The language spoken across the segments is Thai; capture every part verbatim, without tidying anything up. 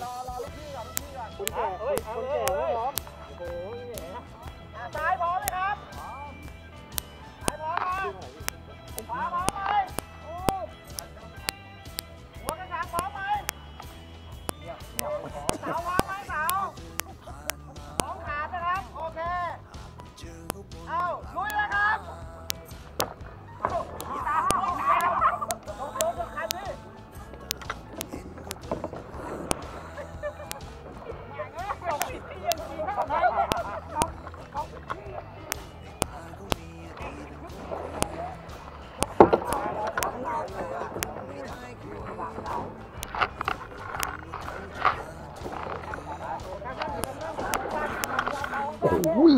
รอรอลูกพี่ก่อนลูกพี่ก่อนคุณแก่เฮ้ยคนแก่ไม่พร้อมโอ้โหนี่ซ้ายพร้อมไหมครับซ้ายพร้อมไหมขวาพร้อมไหมหัวกระถางพร้อมไหมเสาพร้อมไหมเสาของขาดนะครับโอเคเอาลุยเลยครับตาโคตรตายแล้วลงลงกับคันพี่โอ้ย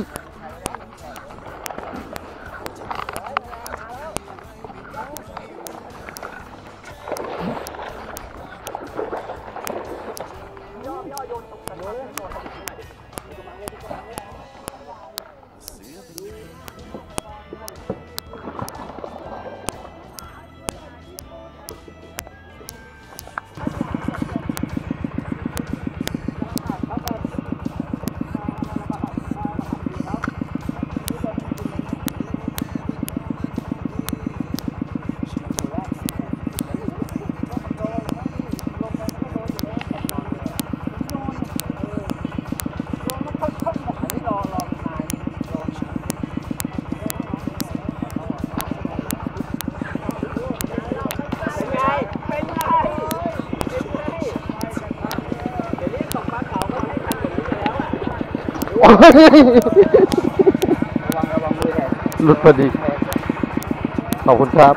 หลุดพอดีขอบคุณครับ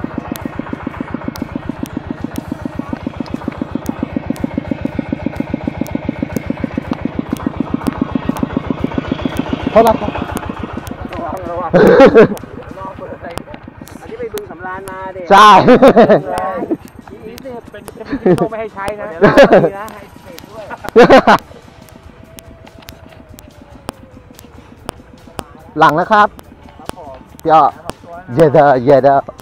เท่าไหร่ครับอันนี้ไปบึงสำราญมาเด็กใช่นี่เป็นเป็นโชว์ไม่ให้ใช้นะเดี๋ยวนะให้เสร็จด้วยหลังนะครับย่อเยเดอเยเดอ